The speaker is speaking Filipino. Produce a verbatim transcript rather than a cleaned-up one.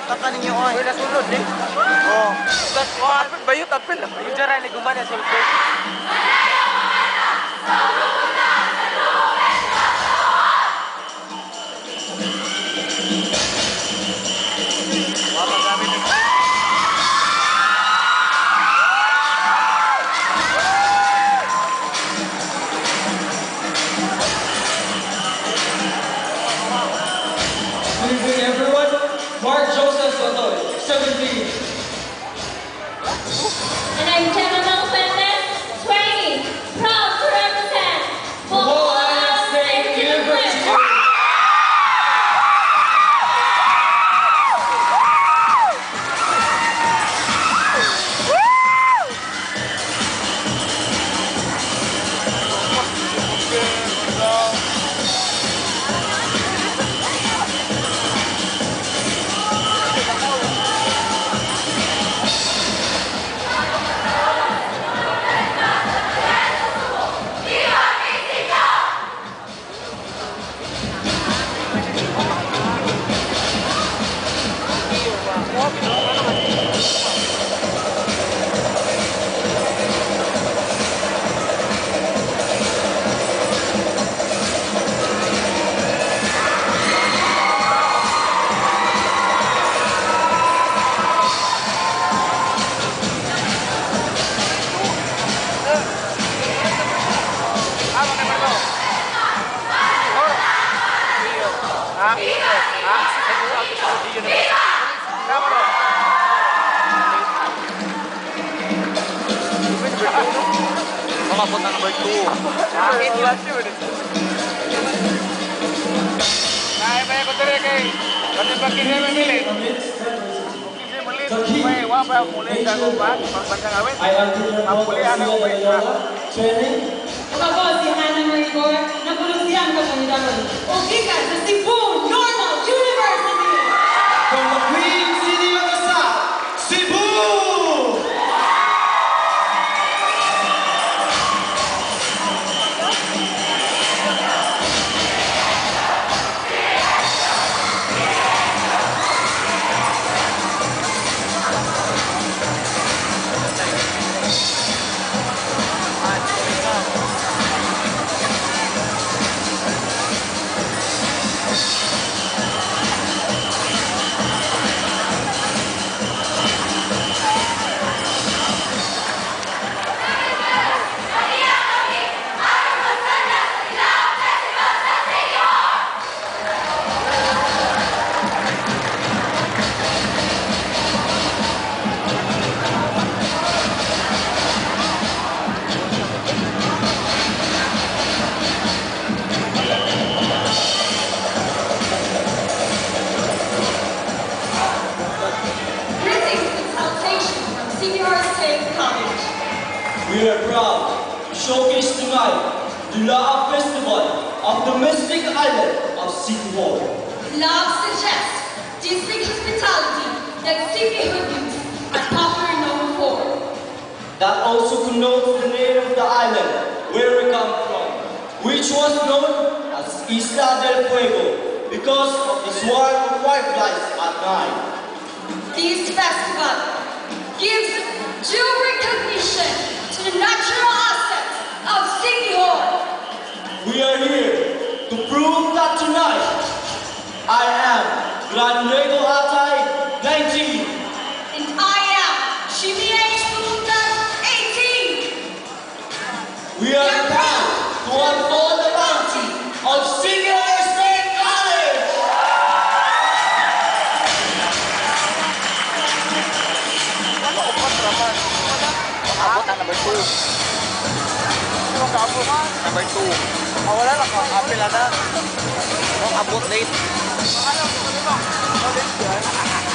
Kaka ninyo oy. Uy, nasunod eh. Oh. Tapos, oh, apil, bayot, apil. Yung dyan ni gumana sa sulod. Good evening, everyone. Mark Joseph Sotoy, seventeen. And I'm Gemma Melfendez, twenty, proud to represent Ohio State University. Makapot na number two. Akin last year. Kaya ba yung kutere kay? Kasi bakit siya mamili? Kasi mulit. May wapa mulit sa kumpat. Pagbantang awit. I articulate Mapulihan ako ba ito? training. Ako si Hannah Marie Gore, napulusian ko ng Hidalgo. O gikan sa Cebu Normal University! From the Queen City of the South, Cebu! Greetings and salutations from Senior State College. We are proud to showcase tonight the Love Festival of the mystic island of City Hall. Love suggests distinct hospitality that City Hood youth are popularly known for. That also connotes the name of the island where we come from, which was known as Isla del Fuego because of the swarm of fireflies at night. This festival gives due recognition to the natural assets of City Hall. We are here to prove that tonight I am Granrego Atay nineteen. And I am Jimmy H. Bulutan, eighteen. We are proud to unfold the bounty of Senior State College. Makapot na number two. Makapot. Number two. Ah, wala lang. Apil na. Makapot late. Ano? Ano? Ano?